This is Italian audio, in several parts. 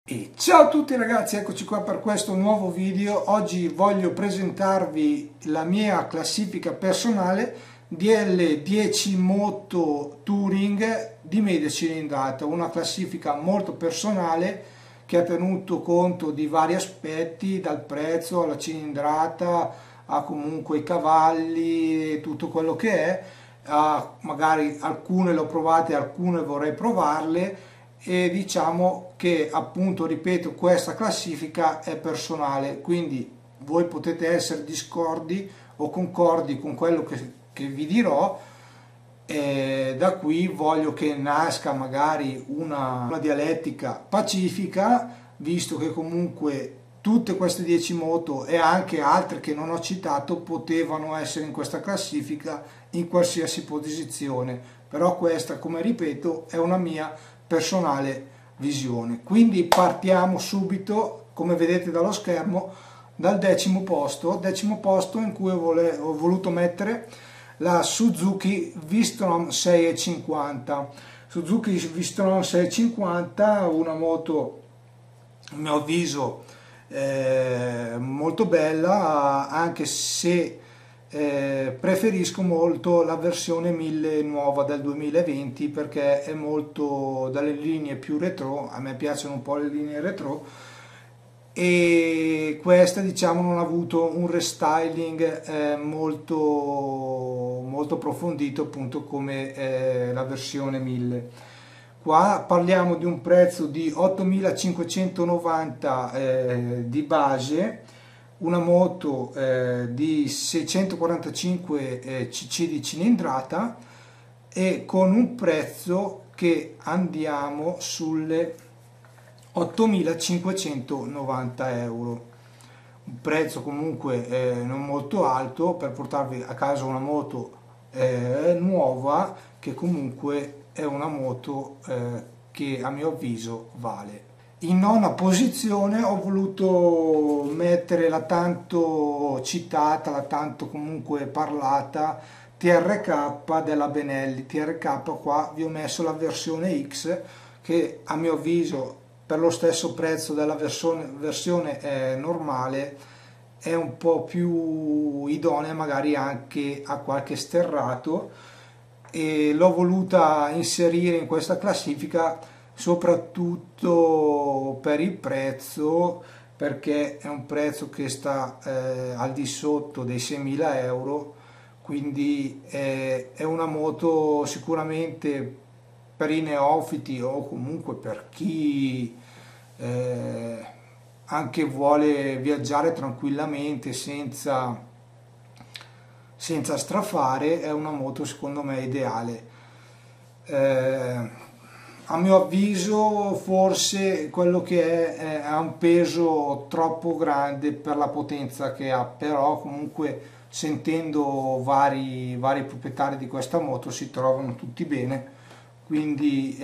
E ciao a tutti ragazzi, eccoci qua per questo nuovo video. Oggi voglio presentarvi la mia classifica personale delle 10 moto touring di media cilindrata, una classifica molto personale che ha tenuto conto di vari aspetti, dal prezzo alla cilindrata a comunque i cavalli e tutto quello che è. Magari alcune le ho provate, alcune vorrei provarle, e diciamo che, appunto, ripeto, questa classifica è personale, quindi voi potete essere discordi o concordi con quello che vi dirò, e da qui voglio che nasca magari una dialettica pacifica, visto che comunque tutte queste 10 moto e anche altre che non ho citato potevano essere in questa classifica in qualsiasi posizione, però questa, come ripeto, è una mia personale visione. Quindi partiamo subito, come vedete dallo schermo, dal decimo posto in cui ho voluto mettere la Suzuki V-Strom 650. Suzuki V-Strom 650, una moto a mio avviso molto bella, anche se preferisco molto la versione 1000 nuova del 2020, perché è molto dalle linee più retro. A me piacciono un po' le linee retro, e questa, diciamo, non ha avuto un restyling molto approfondito, appunto, come la versione 1000. Qua parliamo di un prezzo di 8.590 di base, una moto di 645 cc di cilindrata, e con un prezzo che andiamo sulle 8.590 euro. Un prezzo comunque non molto alto per portarvi a casa una moto nuova, che comunque è una moto che a mio avviso vale. In nona posizione ho voluto mettere la tanto citata, la tanto comunque parlata TRK della Benelli. TRK, qua vi ho messo la versione X, che a mio avviso, per lo stesso prezzo della versione normale, è un po' più idonea magari anche a qualche sterrato, e l'ho voluta inserire in questa classifica soprattutto per il prezzo, perché è un prezzo che sta al di sotto dei 6.000 euro, quindi è una moto sicuramente per i neofiti, o comunque per chi anche vuole viaggiare tranquillamente senza strafare. È una moto secondo me ideale. A mio avviso forse quello che ha un peso troppo grande per la potenza che ha, però comunque sentendo vari proprietari di questa moto si trovano tutti bene, quindi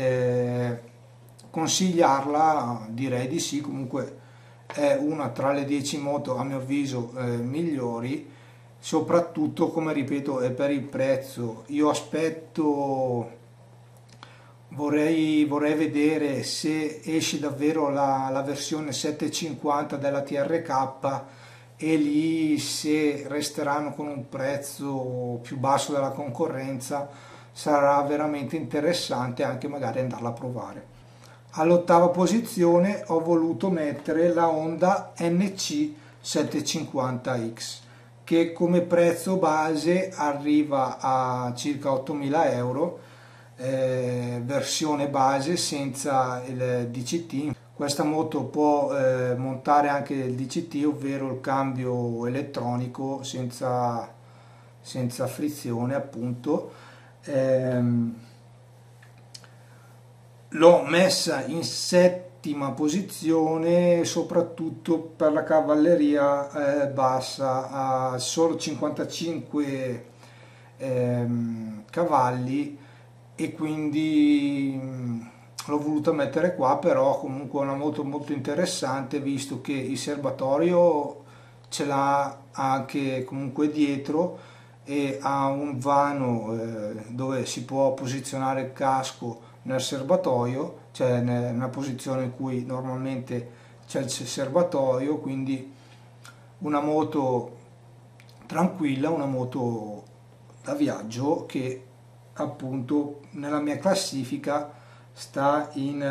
consigliarla direi di sì. Comunque è una tra le 10 moto a mio avviso migliori, soprattutto, come ripeto, è per il prezzo. Io aspetto, vorrei vedere se esce davvero la versione 750 della TRK, e lì se resteranno con un prezzo più basso della concorrenza sarà veramente interessante anche magari andarla a provare. All'ottava posizione ho voluto mettere la Honda NC 750X, che come prezzo base arriva a circa 8.000 euro, versione base senza il DCT. Questa moto può montare anche il DCT, ovvero il cambio elettronico senza frizione, appunto. L'ho messa in settima posizione soprattutto per la cavalleria bassa, a solo 55 cavalli, e quindi l'ho voluta mettere qua. Però comunque è una moto molto interessante, visto che il serbatoio ce l'ha anche comunque dietro, e ha un vano dove si può posizionare il casco nel serbatoio, cioè nella posizione in cui normalmente c'è il serbatoio, quindi una moto tranquilla, una moto da viaggio che appunto nella mia classifica sta in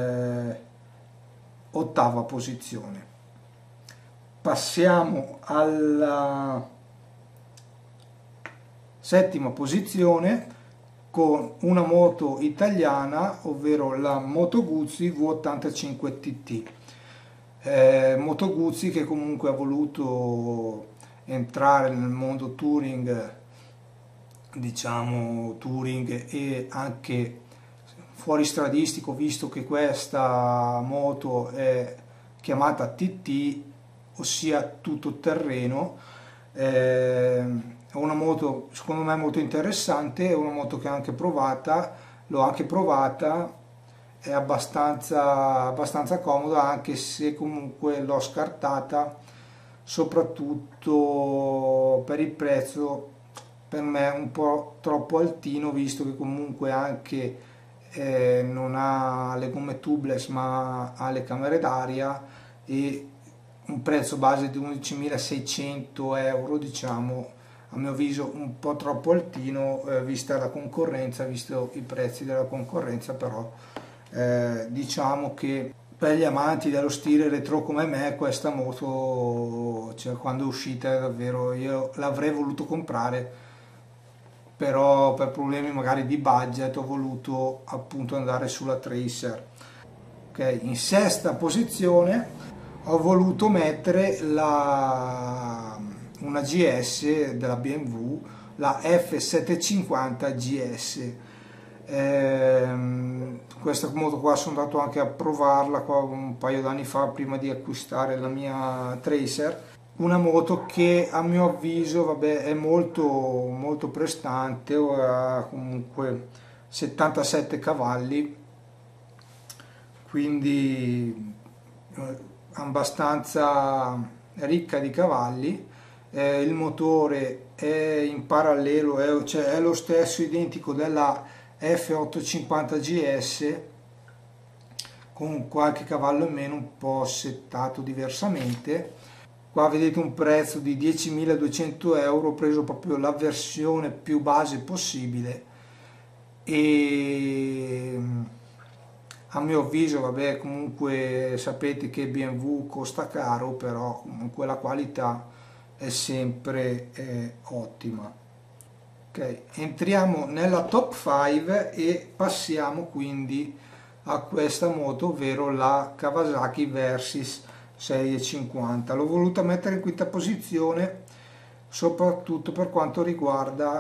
ottava posizione. Passiamo alla settima posizione con una moto italiana, ovvero la Moto Guzzi V85 TT. Moto Guzzi che comunque ha voluto entrare nel mondo touring, diciamo touring e anche fuoristradistico, visto che questa moto è chiamata TT, ossia tutto terreno. È una moto secondo me molto interessante, è una moto che ho anche provata, è abbastanza comoda, anche se comunque l'ho scartata soprattutto per il prezzo, per me un po' troppo altino, visto che comunque anche non ha le gomme tubeless ma ha le camere d'aria, e un prezzo base di 11.600 euro, diciamo, a mio avviso un po' troppo altino, vista la concorrenza, visto i prezzi della concorrenza, però diciamo che per gli amanti dello stile retro come me questa moto, cioè, quando è uscita davvero io l'avrei voluto comprare, però per problemi magari di budget ho voluto appunto andare sulla Tracer. Okay, in sesta posizione ho voluto mettere una GS della BMW, la F750 GS. Questa moto qua sono andato anche a provarla qua un paio d'anni fa, prima di acquistare la mia Tracer. Una moto che a mio avviso, vabbè, è molto prestante, ha comunque 77 cavalli, quindi abbastanza ricca di cavalli. Il motore è in parallelo, cioè è lo stesso identico della F850 GS, con qualche cavallo in meno, un po' settato diversamente. Qua vedete un prezzo di 10.200 euro, ho preso proprio la versione più base possibile, e a mio avviso, vabbè, comunque sapete che BMW costa caro, però comunque la qualità è sempre ottima. Ok, entriamo nella top 5 e passiamo quindi a questa moto, ovvero la Kawasaki Versys 650. L'ho voluta mettere in quinta posizione soprattutto per quanto riguarda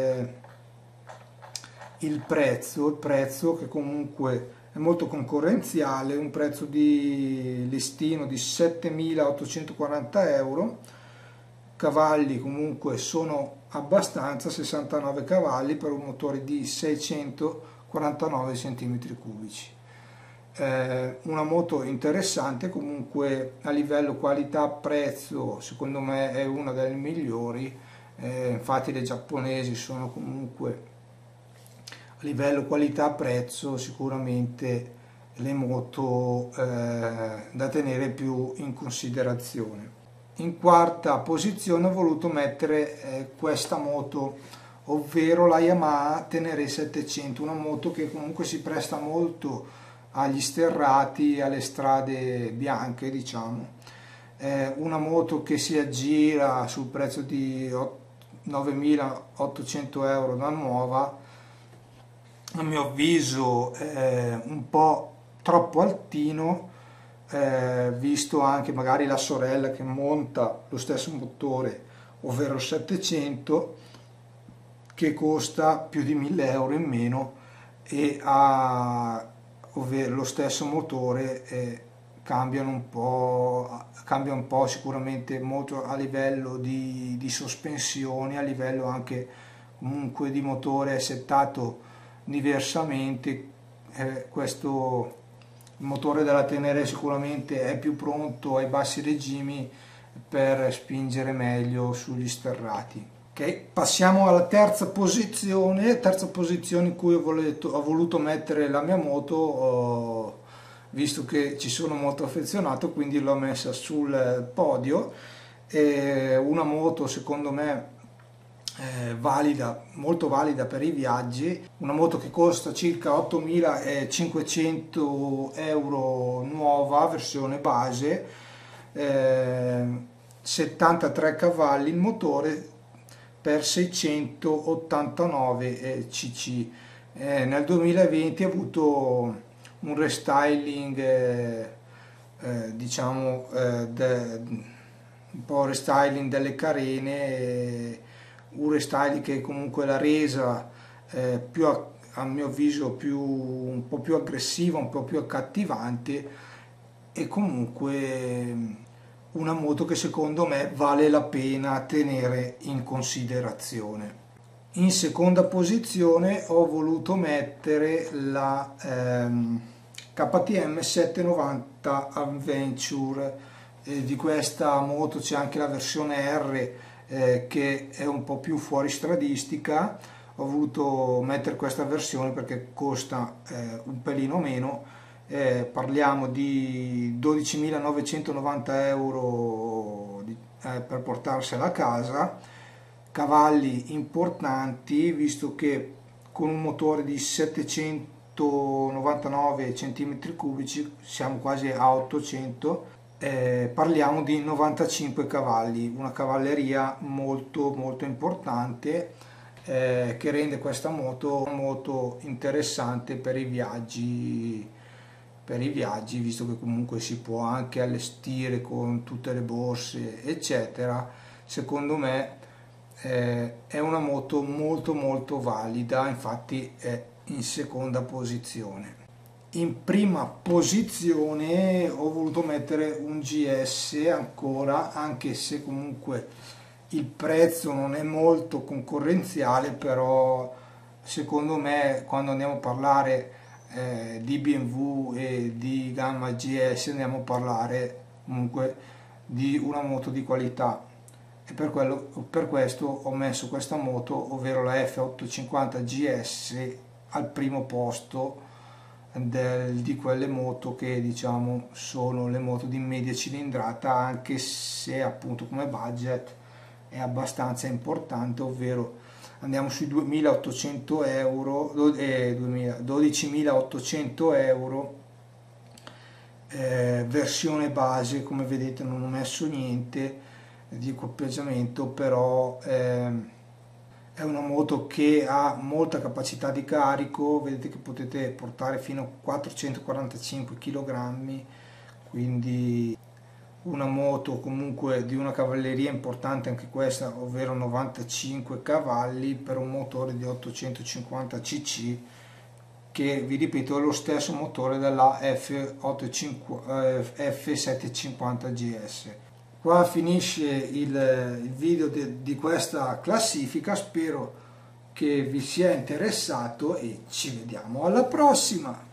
il prezzo che comunque è molto concorrenziale, un prezzo di listino di 7.840 euro. Cavalli comunque sono abbastanza, 69 cavalli per un motore di 649 cm3. Una moto interessante, comunque a livello qualità-prezzo secondo me è una delle migliori, infatti le giapponesi sono comunque a livello qualità-prezzo sicuramente le moto da tenere più in considerazione. In quarta posizione ho voluto mettere questa moto, ovvero la Yamaha Tenere 700, una moto che comunque si presta molto agli sterrati, alle strade bianche, diciamo. Una moto che si aggira sul prezzo di 9.800 euro da nuova, a mio avviso un po' troppo altino, visto anche magari la sorella che monta lo stesso motore, ovvero 700, che costa più di 1.000 euro in meno e ha ovvero lo stesso motore, cambia un po' sicuramente molto a livello di sospensioni, a livello anche comunque di motore è settato diversamente. Questo il motore della Tenere sicuramente è più pronto ai bassi regimi per spingere meglio sugli sterrati. Ok, passiamo alla terza posizione in cui ho voluto mettere la mia moto, visto che ci sono molto affezionato, quindi l'ho messa sul podio. È una moto secondo me valida, molto valida per i viaggi, una moto che costa circa 8.500 euro nuova, versione base, 73 cavalli il motore per 689 cc. Nel 2020 ha avuto un restyling, diciamo, un po' restyling delle carene, un restyling che comunque l'ha resa più, a mio avviso, un po' più aggressiva, un po' più accattivante, e comunque una moto che secondo me vale la pena tenere in considerazione. In seconda posizione ho voluto mettere la KTM 790 Adventure. Di questa moto c'è anche la versione R, che è un po' più fuoristradistica. Ho voluto mettere questa versione perché costa un pelino meno. Parliamo di 12.990 euro per portarsela a casa, cavalli importanti, visto che con un motore di 799 cm3 siamo quasi a 800, parliamo di 95 cavalli, una cavalleria molto molto importante, che rende questa moto molto interessante per i viaggi, visto che comunque si può anche allestire con tutte le borse eccetera. Secondo me è una moto molto molto valida, infatti è in seconda posizione. In prima posizione ho voluto mettere un GS ancora, anche se comunque il prezzo non è molto concorrenziale, però secondo me quando andiamo a parlare di BMW e di gamma GS andiamo a parlare comunque di una moto di qualità, e per questo ho messo questa moto, ovvero la F850 GS, al primo posto di quelle moto che diciamo sono le moto di media cilindrata, anche se appunto come budget è abbastanza importante, ovvero andiamo sui 2.800 euro, 12.800 euro, versione base. Come vedete non ho messo niente di equipaggiamento, però è una moto che ha molta capacità di carico, vedete che potete portare fino a 445 kg, quindi una moto comunque di una cavalleria importante anche questa, ovvero 95 cavalli per un motore di 850 cc, che vi ripeto è lo stesso motore della F750 GS. Qua finisce il video di questa classifica, spero che vi sia interessato e ci vediamo alla prossima!